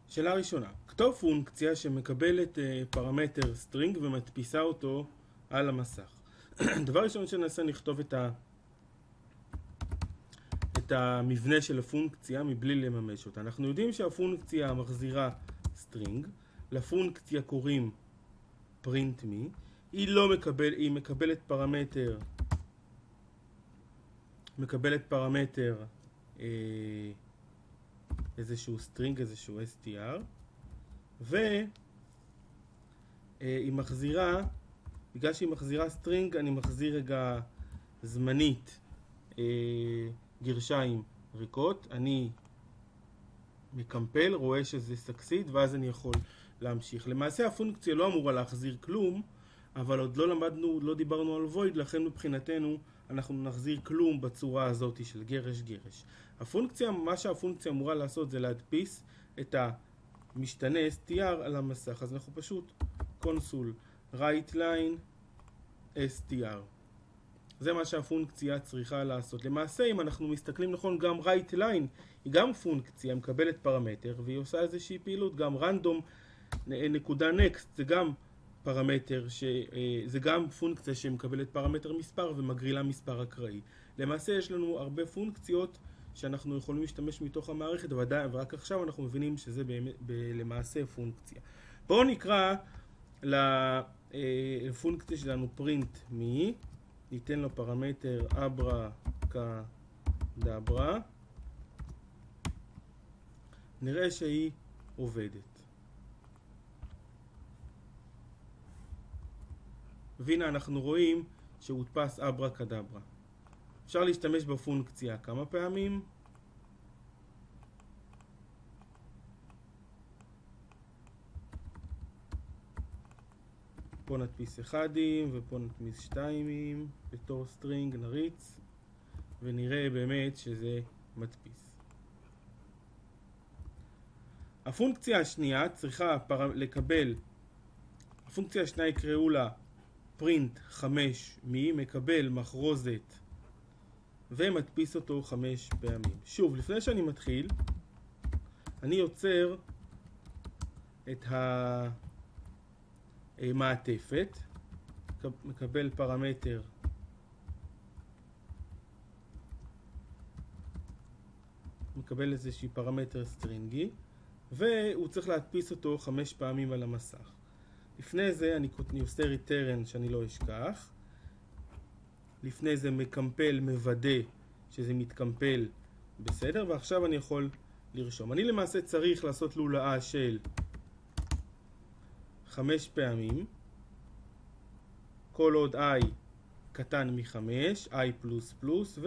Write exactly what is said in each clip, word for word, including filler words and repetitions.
שאלה ראשונה, כתוב פונקציה שמקבלת uh, פרמטר סטרינג ומדפיסה אותו על המסך. דבר ראשון שנעשה, נכתוב את, ה... את המבנה של הפונקציה מבלי לממש אותה. אנחנו יודעים שהפונקציה מחזירה סטרינג, לפונקציה קוראים print me, היא לא מקבל, היא מקבלת פרמטר, מקבלת פרמטר אה, איזשהו סטרינג, איזשהו אס טי אר, והיא מחזירה, בגלל שהיא מחזירה סטרינג, אני מחזיר רגע זמנית אה, גרשיים ריקות, אני מקמפל, רואה שזה סקסיד, ואז אני יכול להמשיך. למעשה הפונקציה לא אמורה להחזיר כלום, אבל עוד לא למדנו, לא דיברנו על void, לכן מבחינתנו אנחנו נחזיר כלום בצורה הזאת של גרש גרש. הפונקציה, מה שהפונקציה אמורה לעשות זה להדפיס את המשתנה אס טי אר על המסך. אז אנחנו פשוט קונסול write line אס טי אר. זה מה שהפונקציה צריכה לעשות. למעשה, אם אנחנו מסתכלים נכון, גם write line היא גם פונקציה, מקבלת פרמטר, והיא עושה איזושהי פעילות, גם random נקודה next זה גם פרמטר, ש, זה גם פונקציה שמקבלת פרמטר מספר ומגרילה מספר אקראי. למעשה יש לנו הרבה פונקציות שאנחנו יכולים להשתמש מתוך המערכת, ודאי, ורק עכשיו אנחנו מבינים שזה באמת, ב, למעשה פונקציה. בואו נקרא לפונקציה שלנו print me, ניתן לו פרמטר אברה כדברה, נראה שהיא עובדת. והנה אנחנו רואים שהודפס אברה כדברה. אפשר להשתמש בפונקציה כמה פעמים. פה נדפיס אחדים ופה נדפיס שתיימים בתור סטרינג, נריץ ונראה באמת שזה מדפיס. הפונקציה השנייה צריכה פר... לקבל, הפונקציה השנייה יקראו לה print חמש מי, מקבל מחרוזת ומדפיס אותו חמש פעמים. שוב, לפני שאני מתחיל, אני יוצר את המעטפת, מקבל פרמטר מקבל איזושהי פרמטר סטרינגי, והוא צריך להדפיס אותו חמש פעמים על המסך. לפני זה אני עושה return שאני לא אשכח. לפני זה מקמפל, מוודא שזה מתקמפל בסדר, ועכשיו אני יכול לרשום. אני למעשה צריך לעשות לולאה של חמש פעמים, כל עוד i קטן מחמש, i פלוס פלוס,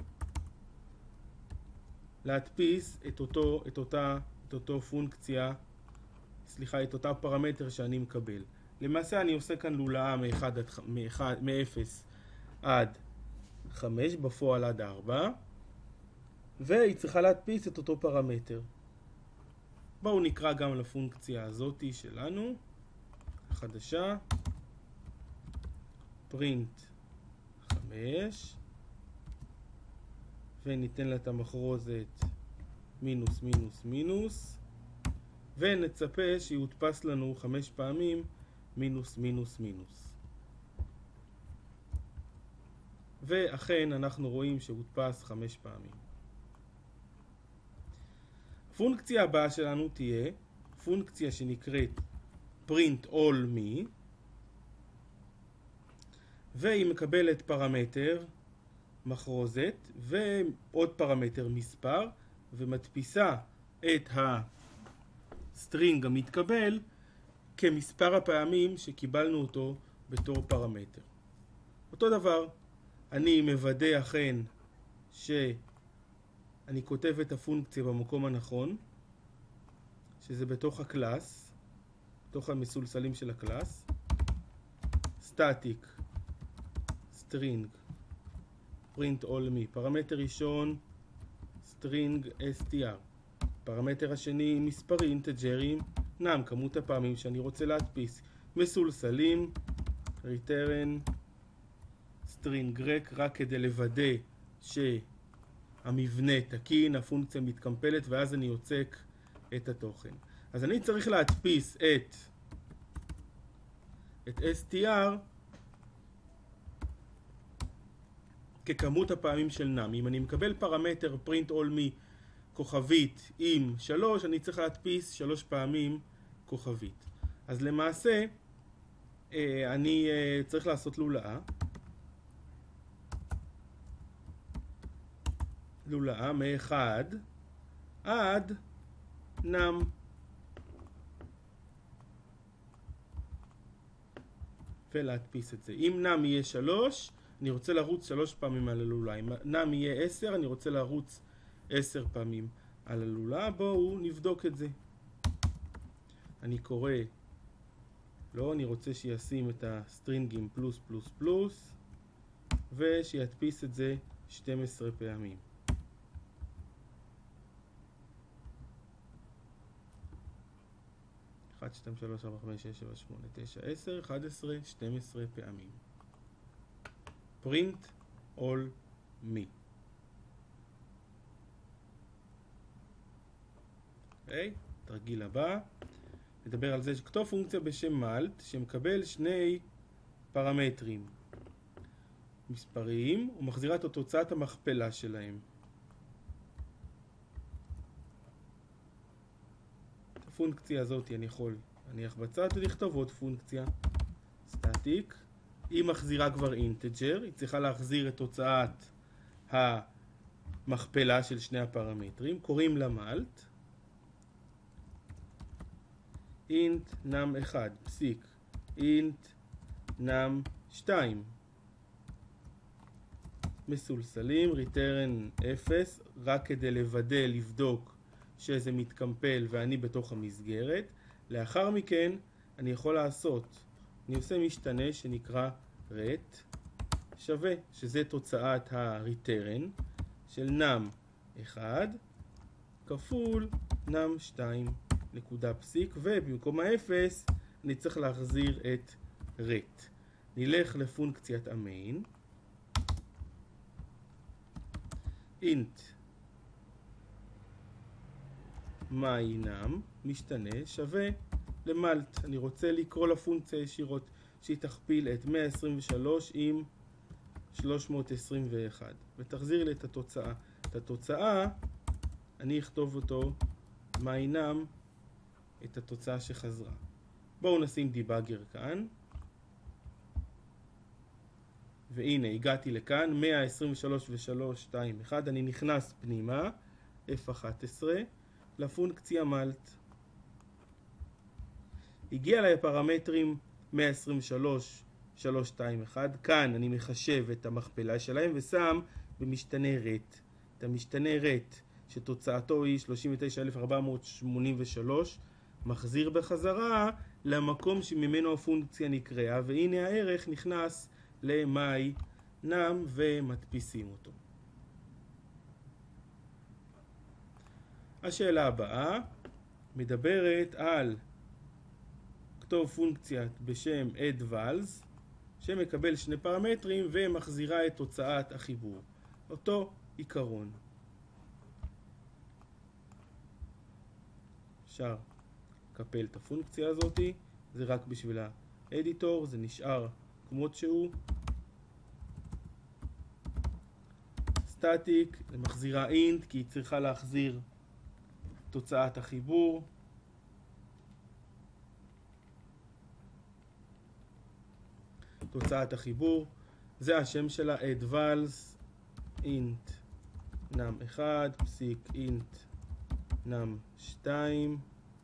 ולהדפיס את אותו, את אותה, את אותו פונקציה, סליחה, את אותה פרמטר שאני מקבל. למעשה אני עושה כאן לולאה מ-אפס עד חמש, בפועל עד ארבע, והיא צריכה להדפיס את אותו פרמטר. בואו נקרא גם לפונקציה הזאת שלנו, החדשה, print חמש, וניתן לה את המחרוזת מינוס מינוס מינוס, ונצפה שיודפס לנו חמש פעמים מינוס מינוס מינוס. ואכן אנחנו רואים שהודפס חמש פעמים. הפונקציה הבאה שלנו תהיה פונקציה שנקראת print all me, והיא מקבלת פרמטר מחרוזת ועוד פרמטר מספר, ומדפיסה את הסטרינג המתקבל כמספר הפעמים שקיבלנו אותו בתור פרמטר. אותו דבר, אני מוודא אכן שאני כותב את הפונקציה במקום הנכון, שזה בתוך הקלאס, בתוך המסולסלים של הקלאס, static string print all me, פרמטר ראשון string אס טי אר, פרמטר השני מספרי אינטג'רים, נם כמות הפעמים שאני רוצה להדפיס, מסולסלים return string ריק, רק כדי לוודא שהמבנה תקין, הפונקציה מתקמפלת, ואז אני יוצק את התוכן. אז אני צריך להדפיס את, את אס טי אר ככמות הפעמים של נם. אם אני מקבל פרמטר print all me כוכבית עם שלוש, אני צריך להדפיס שלוש פעמים כוכבית. אז למעשה, אני צריך לעשות לולאה. לולאה מאחד עד נם. ולהדפיס את זה. אם נם יהיה שלוש, אני רוצה לרוץ שלוש פעמים על הלולאה. אם נם יהיה עשר, אני רוצה לרוץ עשר פעמים על הלולאה. בואו נבדוק את זה. אני קורא, לא, אני רוצה שישים את הסטרינגים פלוס פלוס פלוס, ושידפיס את זה שתים עשרה פעמים. אחת, שתיים, שלוש, ארבע, חמש, שש, שבע, שמונה, תשע, עשר, אחת עשרה, שתים עשרה פעמים. print all me. אוקיי, תרגיל הבא. נדבר על זה שכתוב פונקציה בשם מלט שמקבל שני פרמטרים מספריים ומחזירה את תוצאת המכפלה שלהם. את הפונקציה הזאת אני יכול להניח בצד ולכתוב עוד פונקציה סטטיק. היא מחזירה כבר אינטג'ר, היא צריכה להחזיר את תוצאת המכפלה של שני הפרמטרים, קוראים לה מלט. אינט נם אחד פסיק אינט נם שתיים, מסולסלים, return אפס, רק כדי לוודא, לבדוק שזה מתקמפל ואני בתוך המסגרת. לאחר מכן אני יכול לעשות, אני עושה משתנה שנקרא ret שווה, שזה תוצאת ה-return של נם אחד כפול נם שתיים נקודה פסיק, ובמקום האפס אני צריך להחזיר את ret. נלך לפונקציית המיין. int my num משתנה שווה למלט. אני רוצה לקרוא לפונקציה ישירות שהיא תכפיל את מאה עשרים ושלוש עם שלוש מאות עשרים ואחת ותחזיר לי את התוצאה. את התוצאה אני אכתוב אותו my num, את התוצאה שחזרה. בואו נשים דיבאגר כאן. והנה הגעתי לכאן מאה עשרים ושלוש ושלוש שתיים אחת. אני נכנס פנימה אף אחת עשרה לפונקציה מלט. הגיע לי הפרמטרים מאה עשרים ושלוש שלוש שתיים אחת. כאן אני מחשב את המכפלה שלהם ושם במשתנה ret. את המשתנה ret שתוצאתו היא שלושים ותשעה אלף ארבע מאות שמונים ושלוש מחזיר בחזרה למקום שממנו הפונקציה נקראה, והנה הערך נכנס למי נם ומדפיסים אותו. השאלה הבאה מדברת על כתוב פונקציה בשם add_vals שמקבל שני פרמטרים ומחזירה את תוצאת החיבור. אותו עיקרון. אפשר לקפל את הפונקציה הזאת, זה רק בשביל האדיטור, זה נשאר כמות שהוא. סטטיק, זה מחזירה אינט כי היא צריכה להחזיר תוצאת החיבור. תוצאת החיבור, זה השם שלה, add_vals int num אחד פסיק int num שתיים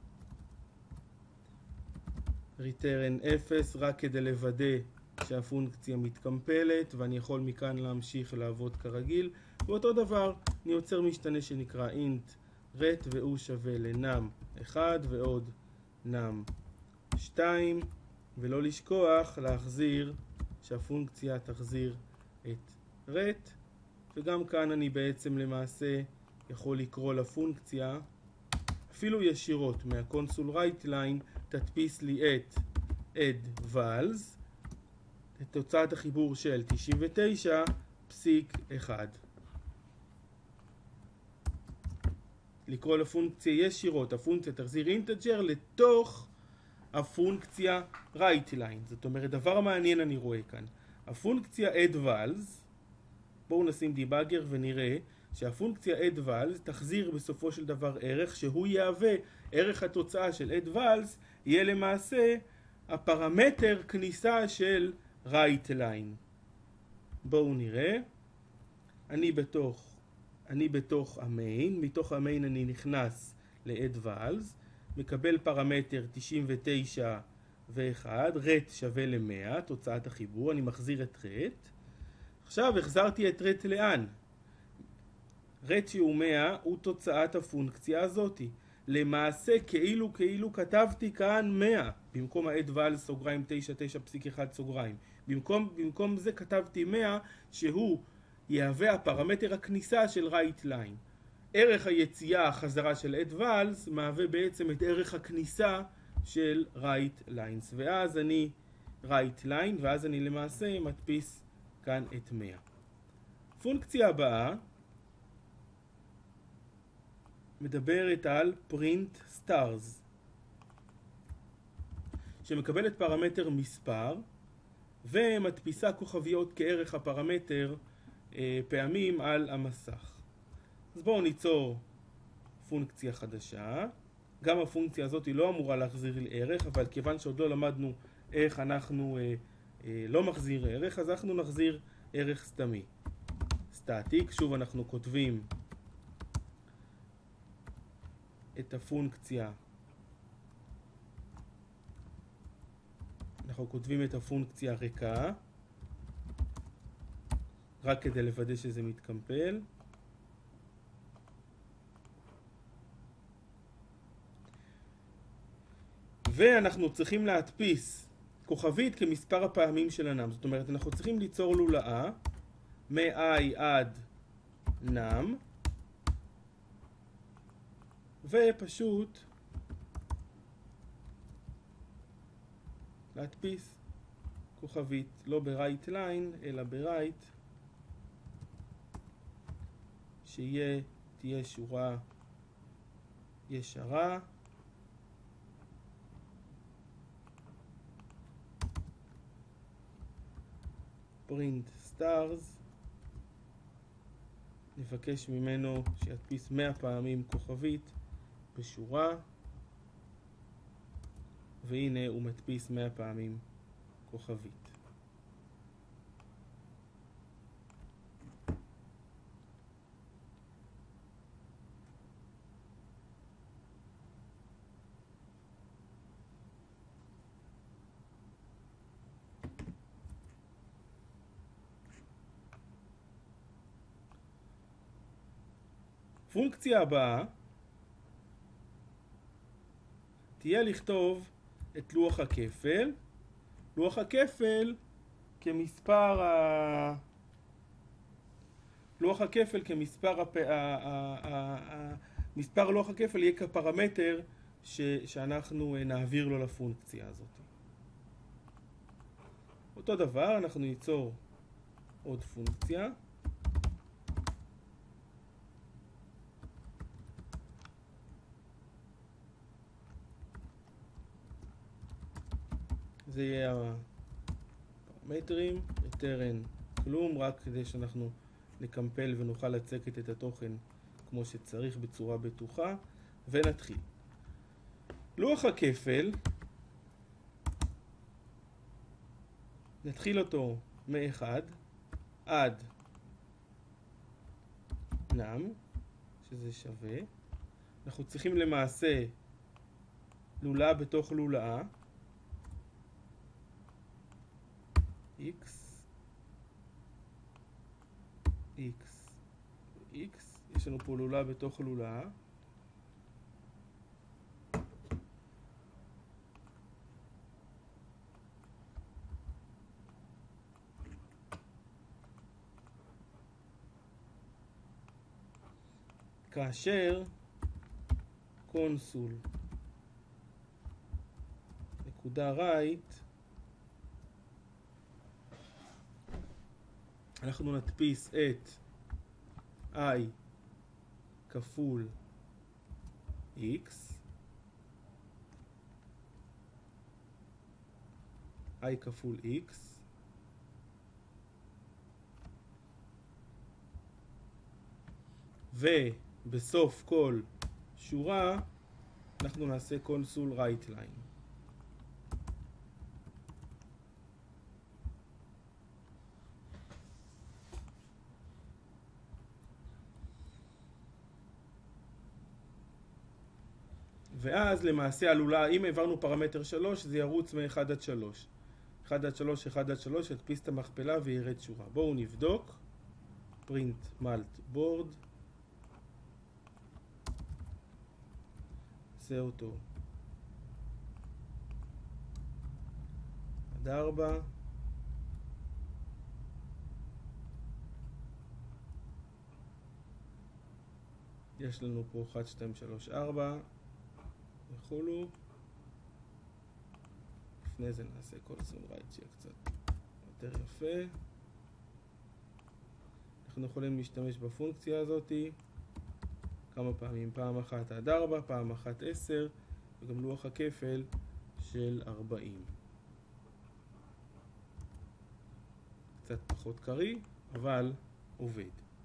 return אפס, רק כדי לוודא שהפונקציה מתקמפלת, ואני יכול מכאן להמשיך לעבוד כרגיל. ואותו דבר אני יוצר משתנה שנקרא int ret והוא שווה לנם אחד ועוד נם שתיים, ולא לשכוח להחזיר, שהפונקציה תחזיר את ret. וגם כאן אני בעצם למעשה יכול לקרוא לפונקציה אפילו ישירות מהקונסול write line, תדפיס לי את add_vals, את תוצאת החיבור של תשעים ותשע פסיק אחת. לקרוא לפונקציה ישירות, הפונקציה תחזיר אינטג'ר לתוך הפונקציה rightLine. זאת אומרת, דבר מעניין אני רואה כאן. הפונקציה addVals, בואו נשים דיבאגר ונראה שהפונקציה addVals תחזיר בסופו של דבר ערך שהוא יהווה, ערך התוצאה של addVals יהיה למעשה הפרמטר כניסה של rightLine. בואו נראה. אני בתוך, אני בתוך המיין, מתוך המיין אני נכנס ל-addVals, מקבל פרמטר תשעים ותשע ואחת, ret שווה ל-מאה, תוצאת החיבור, אני מחזיר את ret. עכשיו החזרתי את ret לאן? ret שהוא מאה הוא תוצאת הפונקציה הזאת. למעשה כאילו כאילו כתבתי כאן מאה, במקום ה-addVals סוגריים תשע תשע נקודה אחת סוגריים. במקום, במקום זה כתבתי מאה שהוא יהווה הפרמטר הכניסה של rightLine. ערך היציאה, החזרה של addVals, מהווה בעצם את ערך הכניסה של rightLines. ואז אני rightLine, ואז אני למעשה מדפיס כאן את מאה. פונקציה הבאה מדברת על print stars, שמקבלת פרמטר מספר, ומדפיסה כוכביות כערך הפרמטר אה, פעמים על המסך. אז בואו ניצור פונקציה חדשה. גם הפונקציה הזאת היא לא אמורה להחזיר לי ערך, אבל כיוון שעוד לא למדנו איך אנחנו אה, אה, לא מחזיר ערך, אז אנחנו נחזיר ערך סתמי. סטטיק, שוב אנחנו כותבים את הפונקציה, אנחנו כותבים את הפונקציה ריקה, רק כדי לוודא שזה מתקמפל. ואנחנו צריכים להדפיס כוכבית כמספר הפעמים של הנם. זאת אומרת, אנחנו צריכים ליצור לולאה מ-i עד נם, ופשוט להדפיס כוכבית, לא ב-rightLine, אלא ב-right, שיהיה, תהיה שורה ישרה. print stars, נבקש ממנו שידפיס מאה פעמים כוכבית בשורה, והנה הוא מדפיס מאה פעמים כוכבית. פונקציה הבאה תהיה לכתוב את לוח הכפל. לוח הכפל כמספר ה... לוח הכפל כמספר הפ... ה... ה... ה... ה... מספר לוח הכפל יהיה כפרמטר ש... שאנחנו נעביר לו לפונקציה הזאת. אותו דבר אנחנו ניצור עוד פונקציה. זה יהיה הפרמטרים, יותר אין כלום, רק כדי שאנחנו נקמפל ונוכל לצקת את התוכן כמו שצריך בצורה בטוחה, ונתחיל. לוח הכפל, נתחיל אותו מ-אחד עד נם, שזה שווה. אנחנו צריכים למעשה לולאה בתוך לולאה, x, x, x, יש לנו פה לולאה בתוך לולאה. כאשר קונסול נקודה right, אנחנו נדפיס את i כפול x, i כפול x, ובסוף כל שורה אנחנו נעשה קונסול right line. ואז למעשה עלולה, אם העברנו פרמטר שלוש, זה ירוץ מ-אחד עד שלוש. אחד עד שלוש, אחד עד שלוש, ידפיס את המכפלה וירד שורה. בואו נבדוק. print malt board. זה אותו. עד ארבע. יש לנו פה אחת, שתיים, שלוש, ארבע. וכולו. לפני זה נעשה קונסול רייט שיהיה קצת יותר יפה. אנחנו יכולים להשתמש בפונקציה הזאת כמה פעמים, פעם אחת עד ארבע, פעם אחת עשר, וגם לוח הכפל של ארבעים. קצת פחות קרי, אבל עובד.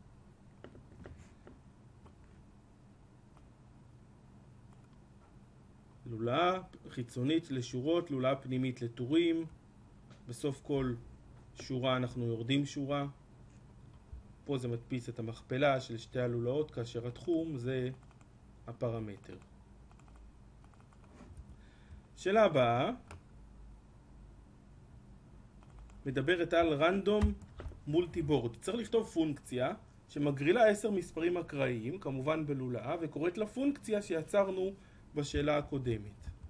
לולאה חיצונית לשורות, לולאה פנימית לטורים. בסוף כל שורה אנחנו יורדים שורה. פה זה מדפיס את המכפלה של שתי הלולאות, כאשר התחום זה הפרמטר. שאלה הבאה מדברת על רנדום מולטי בורד. צריך לכתוב פונקציה שמגרילה עשר מספרים אקראיים, כמובן בלולאה, וקוראת לפונקציה שיצרנו בשאלה הקודמת.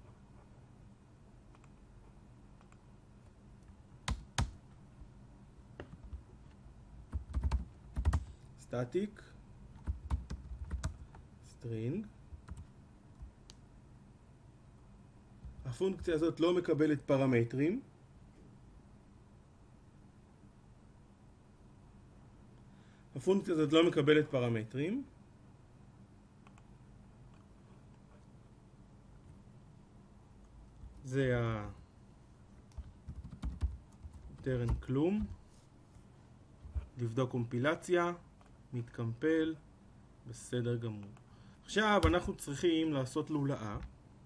סטטיק סטרינג. הפונקציה הזאת לא מקבלת פרמטרים. הפונקציה הזאת לא מקבלת פרמטרים. זה ה... יותר אין כלום. לבדוק קומפילציה, מתקמפל, בסדר גמור. עכשיו אנחנו צריכים לעשות לולאה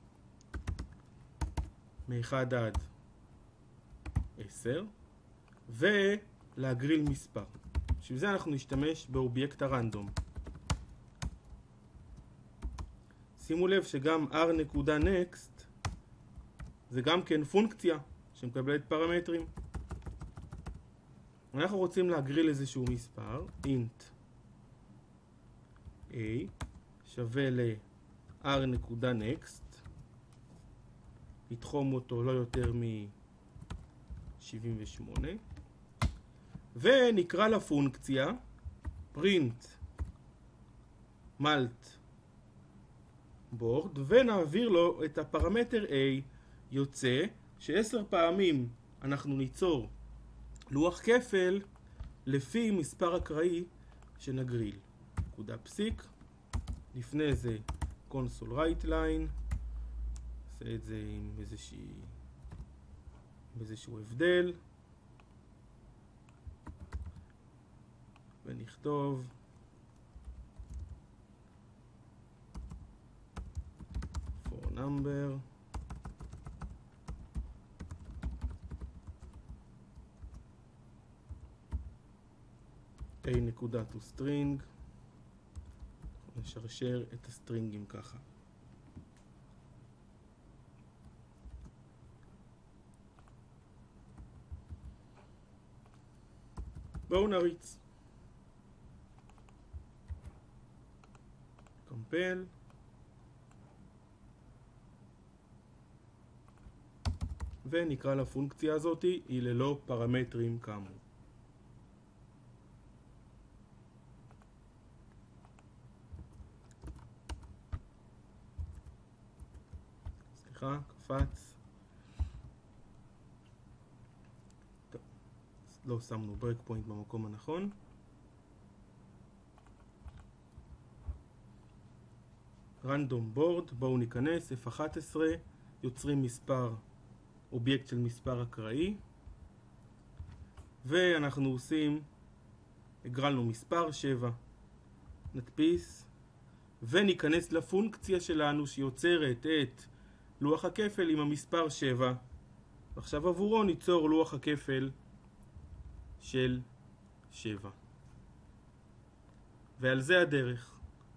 מ-אחד עד עשר ולהגריל מספר. בשביל זה אנחנו נשתמש באובייקט הרנדום. שימו לב שגם r.next זה גם כן פונקציה שמקבלת פרמטרים. אנחנו רוצים להגריל איזשהו מספר, int a שווה ל-r.next, לתחום אותו לא יותר מ-שבעים ושמונה, ונקרא לפונקציה print malt board, ונעביר לו את הפרמטר a. יוצא שעשר פעמים אנחנו ניצור לוח כפל לפי מספר אקראי שנגריל. נקודה פסיק. לפני זה קונסול רייט ליין. נעשה את זה עם איזושהי, עם איזשהו הבדל. ונכתוב for number a נקודה to string. נשרשר את הסטרינגים ככה. בואו נריץ. קמפל. ונקרא לפונקציה הזאת, היא ללא פרמטרים כאמור. סליחה, קפץ. טוב, לא שמנו ברק פוינט במקום הנכון. random board, בואו ניכנס, אף אחת עשרה, יוצרים מספר, אובייקט של מספר אקראי, ואנחנו עושים, הגרלנו מספר שבע, נדפיס, וניכנס לפונקציה שלנו שיוצרת את לוח הכפל עם המספר שבע. ועכשיו עבורו ניצור לוח הכפל של שבע. ועל זה הדרך.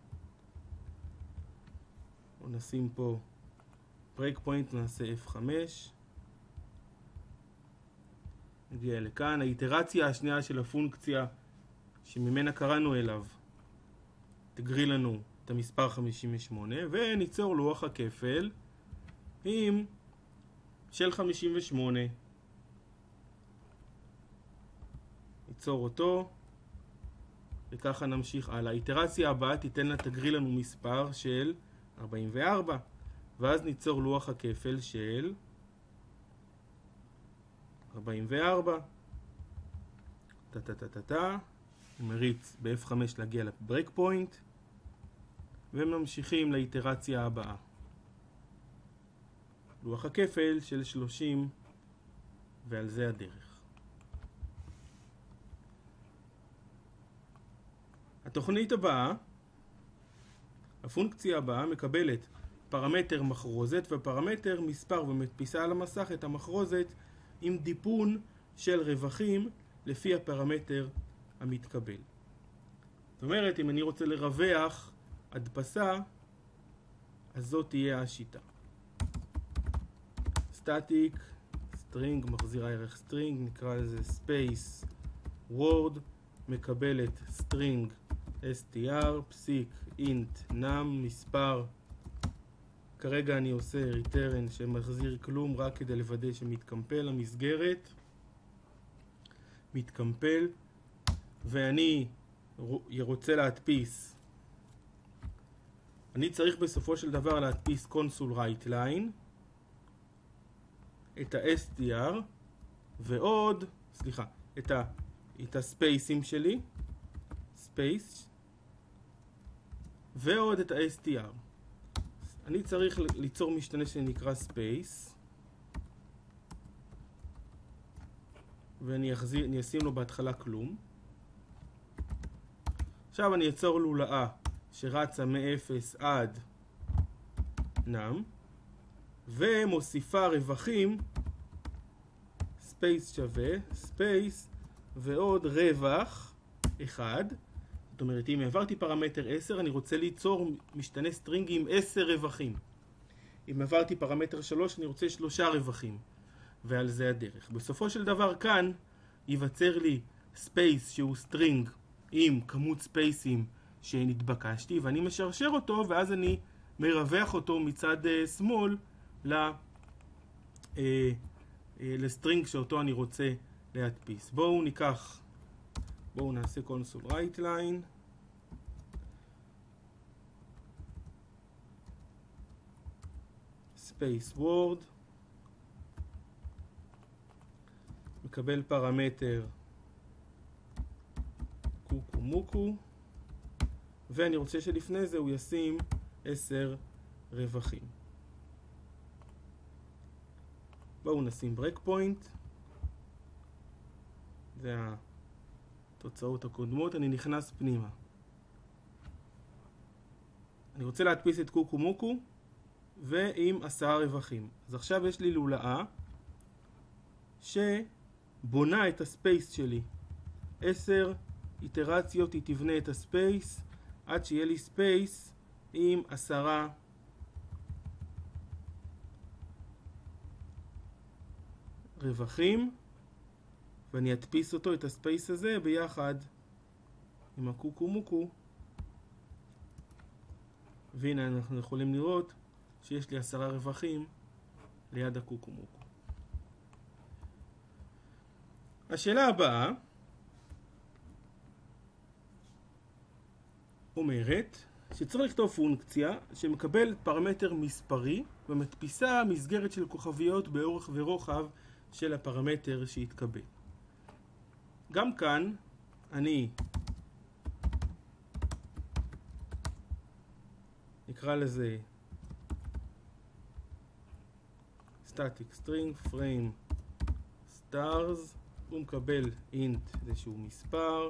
נשים פה break point, נעשה אף חמש. נגיע לכאן. האיטרציה השנייה של הפונקציה שממנה קראנו אליו תגריל לנו את המספר חמישים ושמונה, וניצור לוח הכפל עם של חמישים ושמונה. ניצור אותו, וככה נמשיך הלאה. האיטרציה הבאה תיתן לה תגריל לנו מספר של ארבעים וארבע, ואז ניצור לוח הכפל של ארבעים וארבע. טה-טה-טה-טה-טה. מריץ ב-אף חמש להגיע לברייק פוינט, וממשיכים לאיטרציה הבאה. לוח הכפל של שלושים, ועל זה הדרך. התוכנית הבאה, הפונקציה הבאה מקבלת פרמטר מחרוזת ופרמטר מספר, ומדפיסה על המסך את המחרוזת עם דיפון של רווחים לפי הפרמטר המתקבל. זאת אומרת, אם אני רוצה לרווח הדפסה, אז זאת תהיה השיטה. סטטיק, סטרינג, מחזירה ערך סטרינג, נקרא לזה space word, מקבלת סטרינג str, פסיק int num, מספר. כרגע אני עושה return שמחזיר כלום רק כדי לוודא שמתקמפל המסגרת. מתקמפל, ואני רוצה להדפיס. אני צריך בסופו של דבר להדפיס console write line, את ה-str, ועוד, סליחה, את ה, את הספייסים שלי, space, ועוד את ה-str. אני צריך ליצור משתנה שנקרא space, ואני אחזיר, אני אשים לו בהתחלה כלום. עכשיו אני אצור לולאה שרצה מ-אפס עד num, ומוסיפה רווחים, space שווה, space, ועוד רווח אחד. זאת אומרת, אם העברתי פרמטר עשר, אני רוצה ליצור משתנה סטרינג עם עשר רווחים. אם העברתי פרמטר שלוש, אני רוצה שלושה רווחים. ועל זה הדרך. בסופו של דבר כאן ייווצר לי ספייס שהוא סטרינג עם כמות ספייסים שנתבקשתי, ואני משרשר אותו, ואז אני מרווח אותו מצד uh, שמאל ל, uh, uh, לסטרינג שאותו אני רוצה להדפיס. בואו ניקח, בואו נעשה console write line. space word. מקבל פרמטר קוקו מוקו, ואני רוצה שלפני זה הוא ישים עשר רווחים. בואו נשים ברייק פוינט. זה התוצאות הקודמות. אני נכנס פנימה. אני רוצה להדפיס את קוקו מוקו ועם עשרה רווחים. אז עכשיו יש לי לולאה שבונה את הספייס שלי. עשר איטרציות היא תבנה את הספייס עד שיהיה לי ספייס עם עשרה רווחים, ואני אדפיס אותו, את הספייס הזה, ביחד עם הקוקו מוקו. והנה אנחנו יכולים לראות שיש לי עשרה רווחים ליד הקוקו מוקו. השאלה הבאה אומרת שצריך לכתוב פונקציה שמקבל פרמטר מספרי ומדפיסה מסגרת של כוכביות באורך ורוחב של הפרמטר שהתקבל. גם כאן אני נקרא לזה static string frame stars, הוא מקבל int איזשהו מספר,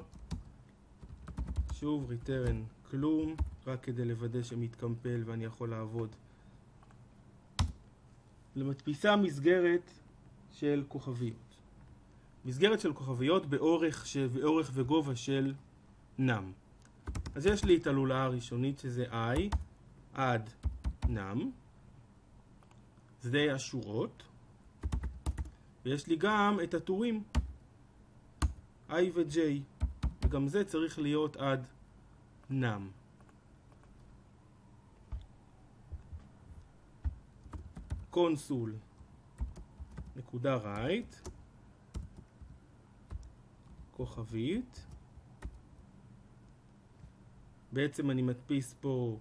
שוב return כלום, רק כדי לוודא שמתקמפל ואני יכול לעבוד. למדפיסה מסגרת של כוכביות. מסגרת של כוכביות באורך, ש... באורך וגובה של num. אז יש לי את הלולאה הראשונית שזה i עד num, זה השורות, ויש לי גם את הטורים i ו-j, וגם זה צריך להיות עד num. קונסול נקודה right כוכבית, בעצם אני מדפיס פה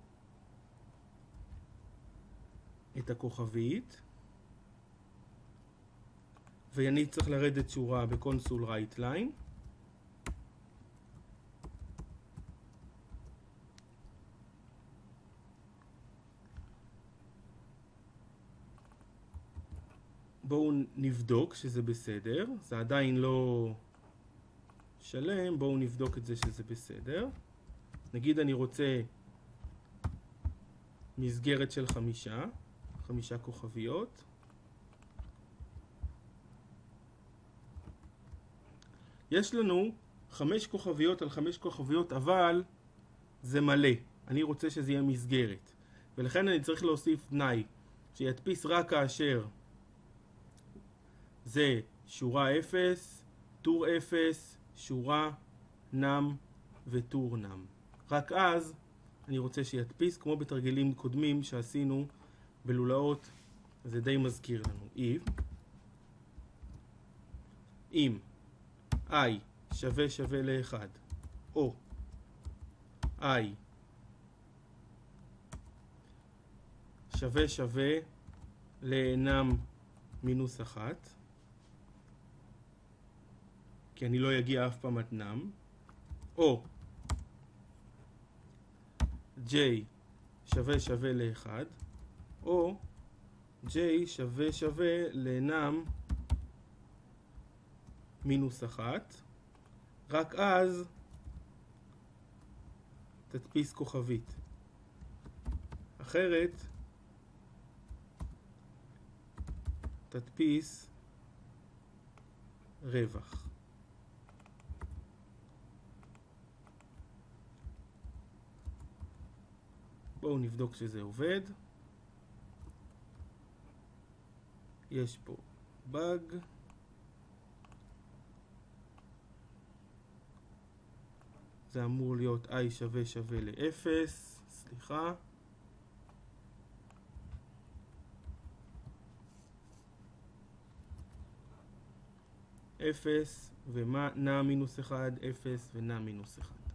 את הכוכבית, ואני צריך לרדת שורה בקונסול right line, בואו נבדוק שזה בסדר, זה עדיין לא שלם, בואו נבדוק את זה שזה בסדר. נגיד אני רוצה מסגרת של חמישה, חמישה כוכביות. יש לנו חמש כוכביות על חמש כוכביות, אבל זה מלא. אני רוצה שזה יהיה מסגרת. ולכן אני צריך להוסיף תנאי שידפיס רק כאשר זה שורה אפס, טור אפס, שורה, נם וטור נם. רק אז אני רוצה שידפיס, כמו בתרגילים קודמים שעשינו בלולאות, זה די מזכיר לנו. if אם i שווה שווה לאחד, או i שווה שווה לנם מינוס אחת, כי אני לא אגיע אף פעם עד נם, או j שווה שווה לאחד, או j שווה שווה לנם מינוס אחת, רק אז תדפיס כוכבית. אחרת תדפיס רווח. בואו נבדוק שזה עובד. יש פה באג. זה אמור להיות i שווה שווה ל-אפס, סליחה. אפס ונע מינוס אחד, אפס ונע מינוס אחד.